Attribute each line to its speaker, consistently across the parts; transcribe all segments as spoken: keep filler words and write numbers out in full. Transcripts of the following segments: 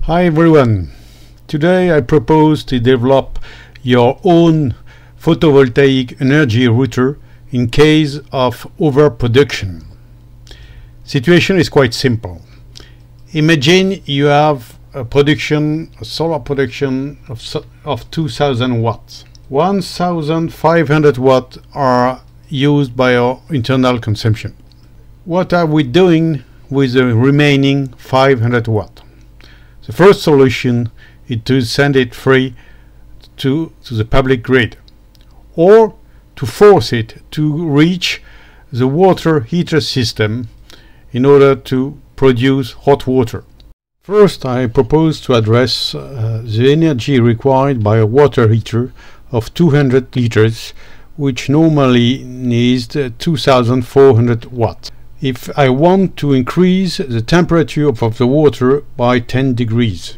Speaker 1: Hi everyone, today I propose to develop your own photovoltaic energy router in case of overproduction. Situation is quite simple. Imagine you have a production, a solar production of, of two thousand watts. one thousand five hundred watts are used by our internal consumption. What are we doing with the remaining five hundred watts? The first solution is to send it free to, to the public grid, or to force it to reach the water heater system in order to produce hot water. First, I propose to address uh, the energy required by a water heater of two hundred liters, which normally needs two thousand four hundred watts. If I want to increase the temperature of the water by ten degrees.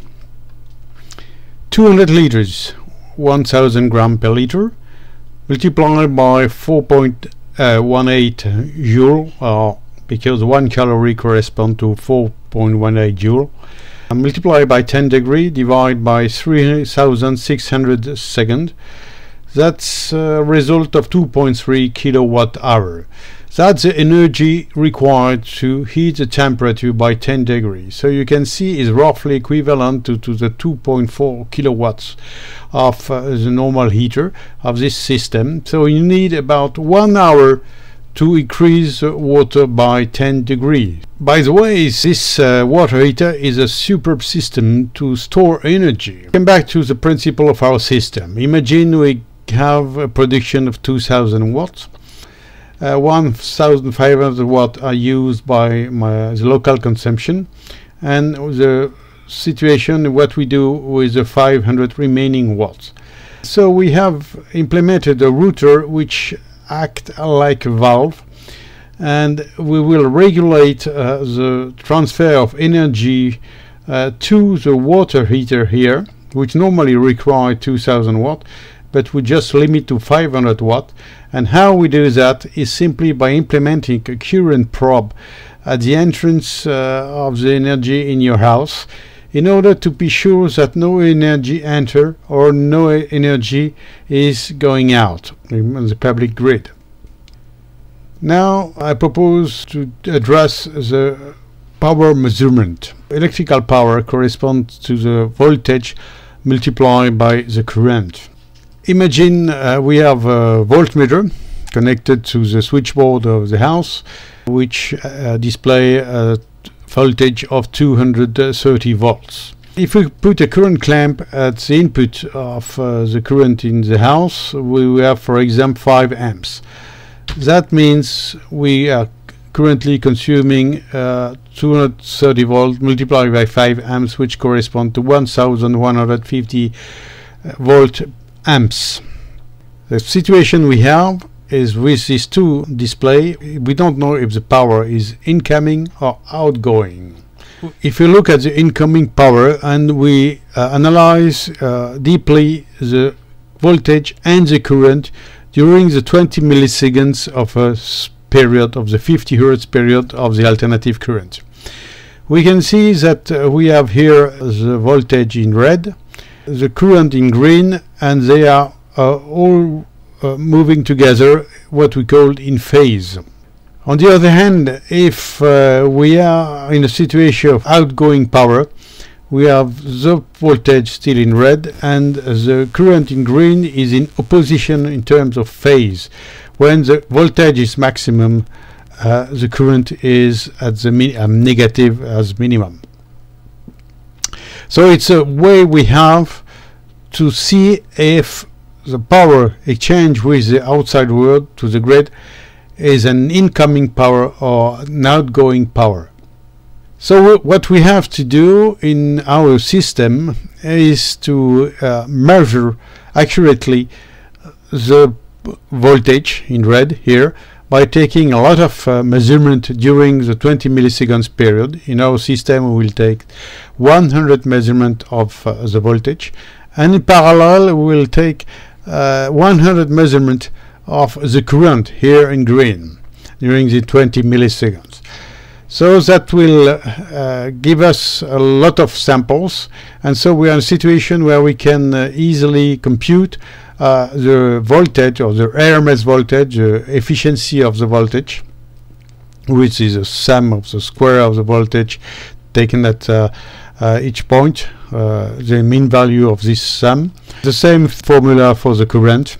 Speaker 1: two hundred liters, one thousand grams per liter, multiplied by four point one eight joule, uh, because one calorie corresponds to four point one eight joule, and multiplied by ten degrees, divided by three thousand six hundred seconds. That's a result of two point three kilowatt hour. That's the energy required to heat the temperature by ten degrees. So you can see is roughly equivalent to, to the two point four kilowatts of uh, the normal heater of this system. So you need about one hour to increase the water by ten degrees. By the way, this uh, water heater is a superb system to store energy. Come back to the principle of our system. Imagine we have a production of two thousand watts. Uh, one thousand five hundred watts are used by my, the local consumption, and the situation what we do with the five hundred remaining watts. So we have implemented a router which acts like a valve, and we will regulate uh, the transfer of energy uh, to the water heater here, which normally require two thousand watts, but we just limit to five hundred watts. And how we do that is simply by implementing a current probe at the entrance uh, of the energy in your house, in order to be sure that no energy enter or no energy is going out on the public grid. Now I propose to address the power measurement. Electrical power corresponds to the voltage multiplied by the current. Imagine uh, we have a voltmeter connected to the switchboard of the house, which uh, display a voltage of two hundred thirty volts. If we put a current clamp at the input of uh, the current in the house, we will have, for example, five amps. That means we are currently consuming uh, two hundred thirty volts multiplied by five amps, which correspond to one thousand one hundred fifty volt amps. The situation we have is with these two display, we don't know if the power is incoming or outgoing. If you look at the incoming power and we uh, analyze uh, deeply the voltage and the current during the twenty milliseconds of a period of the fifty hertz period of the alternative current, we can see that uh, we have here the voltage in red, the current in green, and they are uh, all uh, moving together, what we call in phase. On the other hand, if uh, we are in a situation of outgoing power, we have the voltage still in red and the current in green is in opposition in terms of phase. When the voltage is maximum, uh, the current is at the mi um, negative as minimum. So it's a way we have to see if the power exchange with the outside world to the grid is an incoming power or an outgoing power. So what we have to do in our system is to uh, measure accurately the voltage in red here by taking a lot of uh, measurement during the twenty milliseconds period. In our system we will take one hundred measurement of uh, the voltage, and in parallel we will take uh, one hundred measurement of the current here in green during the twenty milliseconds. So that will uh, give us a lot of samples, and so we are in a situation where we can uh, easily compute uh, the voltage or the R M S voltage, the efficiency of the voltage, which is a sum of the square of the voltage taken at uh, uh, each point, uh, the mean value of this sum. The same formula for the current.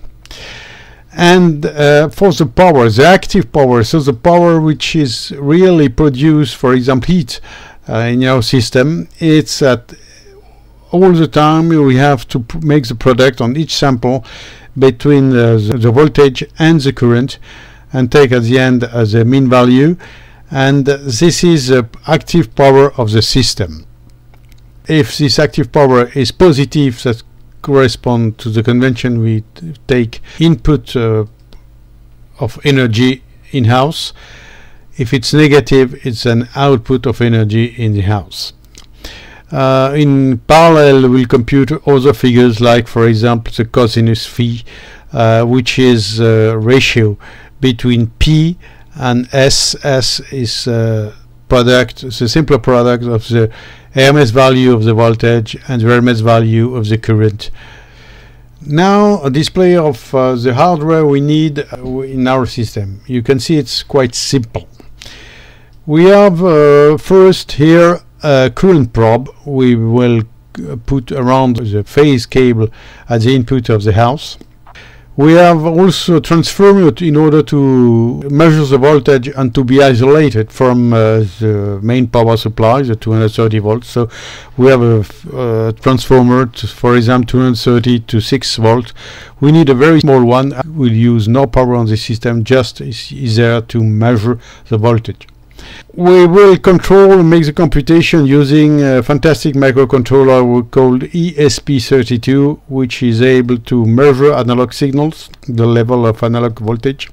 Speaker 1: And uh, for the power, the active power, so the power which is really produced, for example, heat uh, in your system, it's that all the time we have to pr make the product on each sample between uh, the, the voltage and the current, and take at the end as a mean value, and uh, this is the active power of the system. If this active power is positive, that correspond to the convention we take input uh, of energy in-house. If it's negative, it's an output of energy in the house. Uh, in parallel, we'll compute other figures, like for example the cosinus phi, uh, which is a ratio between P and S. S is uh, product, the simpler product of the R M S value of the voltage and the R M S value of the current. Now a display of uh, the hardware we need uh, in our system. You can see it's quite simple. We have uh, first here a current probe. We will uh, put around the phase cable at the input of the house. We have also a transformer in order to measure the voltage and to be isolated from uh, the main power supply, the two hundred thirty volts. So we have a uh, transformer, to, for example, two hundred thirty to six volts. We need a very small one. We'll use no power on the system, just is, is there to measure the voltage. We will control and make the computation using a fantastic microcontroller called E S P thirty-two, which is able to measure analog signals, the level of analog voltage,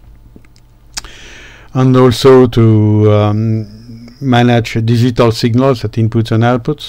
Speaker 1: and also to um, manage digital signals at inputs and outputs.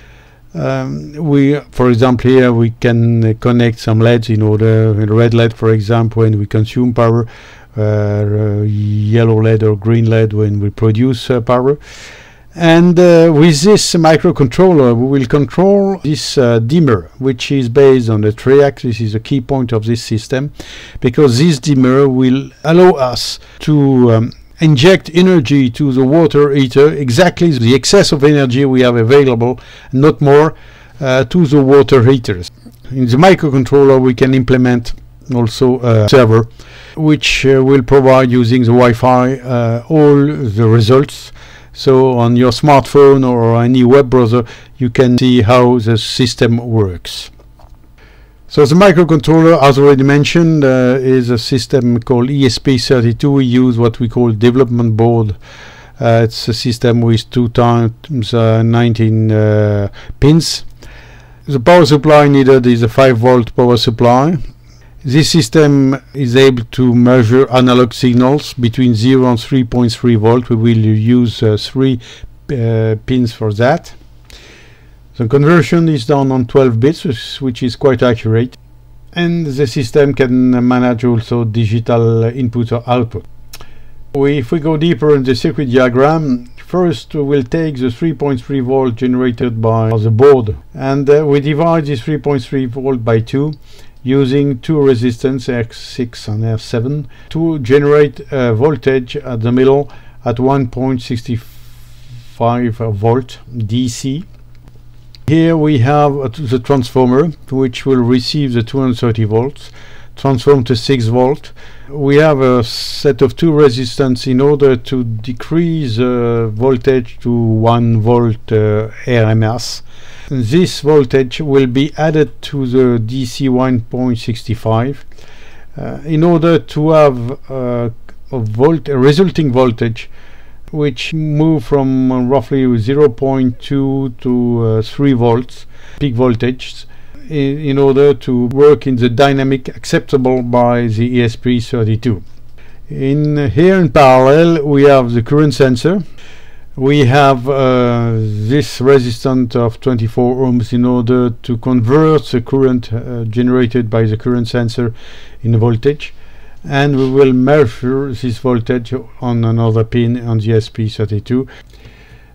Speaker 1: Um, we, for example, here we can uh, connect some L E Ds in order, a red L E D, for example, when we consume power, uh, uh, yellow L E D or green L E D when we produce uh, power. And uh, with this microcontroller, we will control this uh, dimmer, which is based on the triac. This is a key point of this system, because this dimmer will allow us to um, inject energy to the water heater, exactly the excess of energy we have available, not more, uh, to the water heaters. In the microcontroller we can implement also a server which uh, will provide, using the Wi-Fi, uh, all the results. So on your smartphone or any web browser you can see how the system works. So the microcontroller, as already mentioned, uh, is a system called E S P thirty-two. We use what we call development board. Uh, it's a system with two times uh, nineteen uh, pins. The power supply needed is a five volt power supply. This system is able to measure analog signals between zero and three point three volt. We will use uh, three uh, pins for that. The conversion is done on twelve bits, which is quite accurate, and the system can manage also digital input or output. We, if we go deeper in the circuit diagram, first we'll take the three point three volt generated by the board, and uh, we divide this three point three volt by two, using two resistance R six and R seven to generate a voltage at the middle at one point six five volt D C. Here we have uh, the transformer, which will receive the two hundred thirty volts, transform to six volt. We have a set of two resistance in order to decrease uh, voltage to one volt uh, R M S. This voltage will be added to the D C one point six five uh, in order to have uh, a, volt a resulting voltage which move from uh, roughly zero point two to uh, three volts peak voltage, in, in order to work in the dynamic acceptable by the E S P thirty-two. In uh, here in parallel we have the current sensor. We have uh, this resistant of twenty-four ohms in order to convert the current uh, generated by the current sensor in voltage, and we will measure this voltage on another pin on the E S P thirty-two.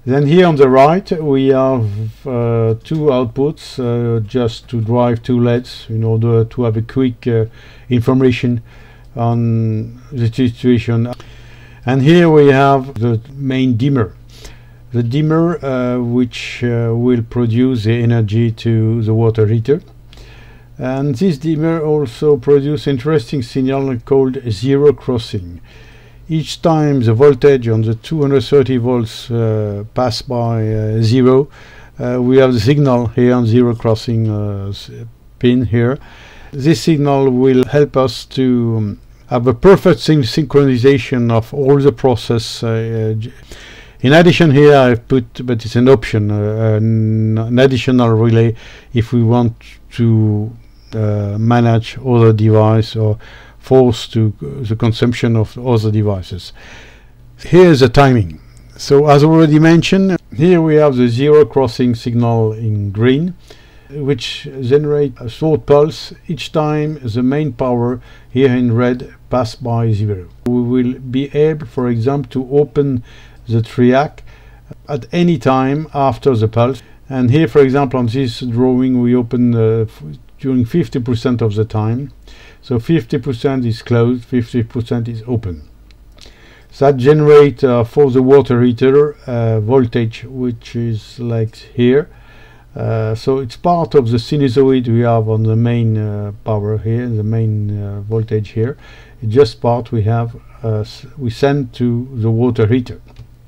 Speaker 1: Then here on the right we have uh, two outputs uh, just to drive two L E Ds in order to have a quick uh, information on the situation. And here we have the main dimmer. The dimmer uh, which uh, will produce the energy to the water heater. And this dimmer also produces interesting signal called zero crossing. Each time the voltage on the two hundred thirty volts uh, pass by uh, zero, uh, we have the signal here on zero crossing uh, pin here. This signal will help us to um, have a perfect syn synchronization of all the process. Uh, in addition, here I've put, but it's an option, uh, an, an additional relay if we want to uh, manage other device or force to uh, the consumption of other devices. Here is the timing. So as already mentioned, here we have the zero crossing signal in green, which generates a short pulse each time the main power here in red pass by zero. We will be able, for example, to open the triac at any time after the pulse. And here, for example, on this drawing, we open uh, during fifty percent of the time. So fifty percent is closed, fifty percent is open. So that generates uh, for the water heater uh, voltage, which is like here. Uh, so it's part of the sinusoid we have on the main uh, power here, the main uh, voltage here. It's just part we have, uh, we send to the water heater.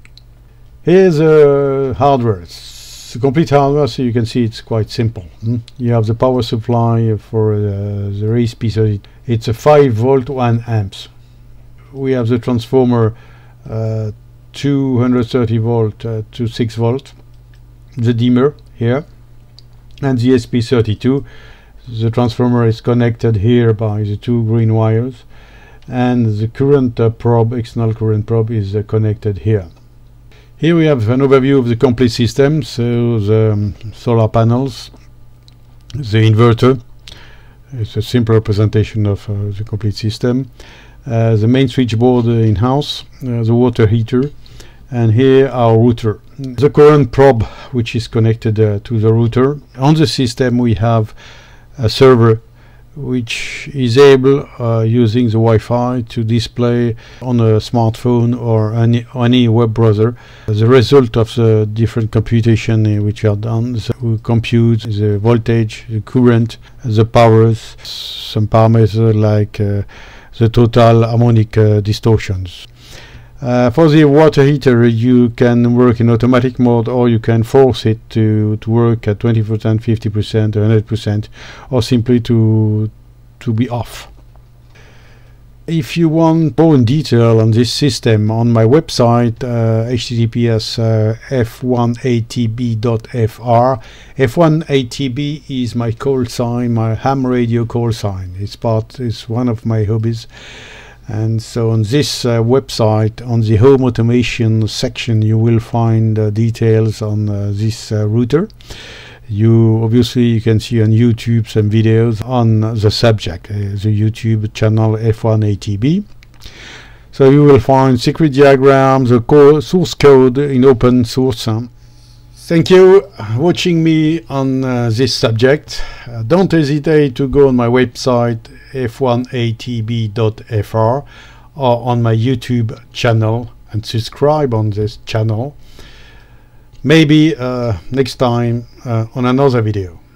Speaker 1: Here's the uh, hardware. It's the complete hardware, so you can see it's quite simple. Mm? You have the power supply for uh, the E S P thirty-two. It's a five volt one amps. We have the transformer uh, two hundred thirty volt uh, to six volt. The dimmer here, and the E S P thirty-two. The transformer is connected here by the two green wires, and the current uh, probe, external current probe, is uh, connected here. Here we have an overview of the complete system. So the um, solar panels, the inverter. It's a simple representation of uh, the complete system. Uh, the main switchboard uh, in-house, uh, the water heater, and here our router. The current probe, which is connected uh, to the router. On the system we have a server which is able, uh, using the Wi-Fi, to display on a smartphone or any, any web browser the result of the different computation uh, which are done. So we compute the voltage, the current, the powers, some parameters like uh, the total harmonic uh, distortions. Uh, for the water heater, you can work in automatic mode, or you can force it to, to work at twenty percent, fifty percent, one hundred percent, or simply to, to be off. If you want more in detail on this system, on my website, uh, H T T P S uh, F one A T B dot F R. F one A T B is my call sign, my ham radio call sign. It's part, it's one of my hobbies. And so on this uh, website, on the home automation section, you will find uh, details on uh, this uh, router. You obviously you can see on YouTube some videos on the subject, uh, the YouTube channel F one A T B. So you will find secret diagrams, the co source code in open source. Um. Thank you for watching me on uh, this subject. Uh, don't hesitate to go on my website F one A T B dot F R or on my YouTube channel and subscribe on this channel. Maybe uh, next time uh, on another video.